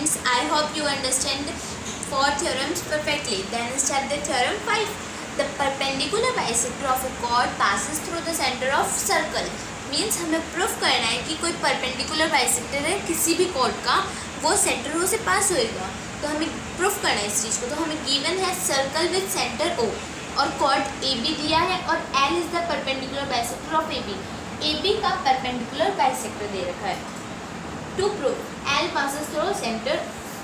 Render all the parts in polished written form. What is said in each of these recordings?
friends, I hope you understand 4 theorems perfectly. Then start the theorem 5. The perpendicular bisector of a chord passes through the center of circle. Means हमें proof करना है कि कोई perpendicular bisector है किसी भी cord का, वो सेंटर ओ से पास होएगा. तो हमें प्रूफ करना है इस चीज़ को. तो हमें गिवन है सर्कल विद सेंटर ओ और कॉर्ड ए बी दिया है और L is the perpendicular bisector of A B. A B का परपेंडिकुलर बाइसेक्टर दे रखा है. To proof L passes through centre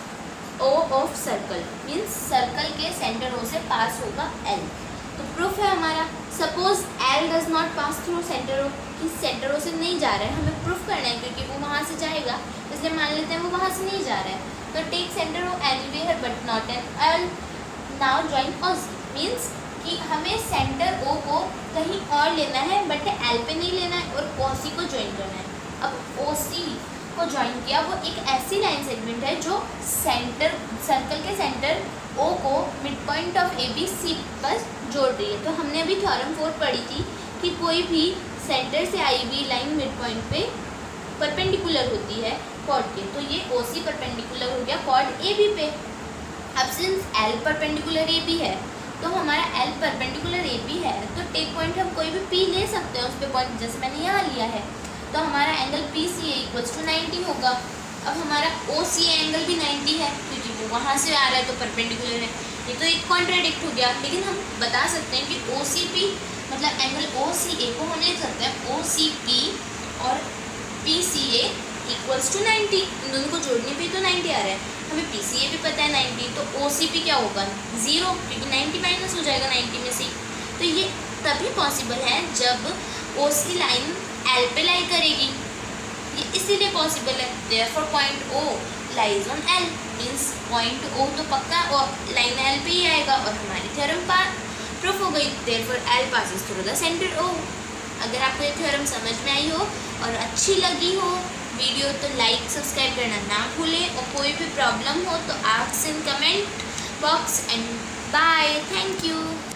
O of circle means circle के सेंटर ओ से पास होगा एल. तो प्रूफ है हमारा. Suppose L does not pass through centre O, कि सेंटर ओ से नहीं जा रहा है, हमें प्रूफ करना है क्योंकि वो वहाँ से जाएगा, इसलिए मान लेते हैं वो वहाँ से नहीं जा रहा है. तो take centre O anywhere but not in L. Now join O C means कि हमें सेंटर ओ को कहीं और लेना है बट एल पे नहीं लेना है और ओ सी को ज्वाइन करना है. अब ओ सी को ज्वाइन किया, वो एक ऐसी लाइन सेगमेंट है जो सेंटर सर्कल के सेंटर ओ को mid point of A B C पर जोड़ रही है. तो हमने अभी थ्योरम 4 पढ़ी थी कि कोई भी सेंटर से आई हुई लाइन मिड पॉइंट पे परपेंडिकुलर होती है कॉर्ड के. तो ये ओ सी परपेंडिकुलर हो गया कॉर्ड ए बी पे. अब since L perpendicular A B है तो हमारा एल परपेंडिकुलर ए बी है, तो टेक पॉइंट हम कोई भी पी ले सकते हैं उस पर पॉइंट, जैसे मैंने यहाँ लिया है. तो हमारा angle P C A equals to 90 होगा. अब हमारा ओ सी एंगल भी 90 है क्योंकि वो वहाँ से आ रहा है तो परपेंडिकुलर है. ये तो एक कॉन्ट्राडिक्ट हो गया, लेकिन हम बता सकते हैं कि ओ सी पी मतलब एंगल ओ सी ए को हम लिख सकते हैं ओ सी पी और P C A equals to 90. इन दोनों को जोड़ने पे तो 90 आ रहा है. हमें पी सी ए भी पता है 90, तो ओ सी पी क्या होगा 0 क्योंकि 90 माइनस हो जाएगा 90 में से. तो ये तभी पॉसिबल है जब ओ सी लाइन एल पे लाई करेगी. ये इसीलिए पॉसिबल है. Therefore point O lies on L means point O तो पक्का लाइन एल पे ही आएगा और हमारी थ्योरम प्रूफ हो गई. Therefore L passes through the centre O. अगर आपको ये थ्योरम समझ में आई हो और अच्छी लगी हो वीडियो तो लाइक सब्सक्राइब करना ना भूलें. और कोई भी प्रॉब्लम हो तो ask in comment box. And bye. Thank you.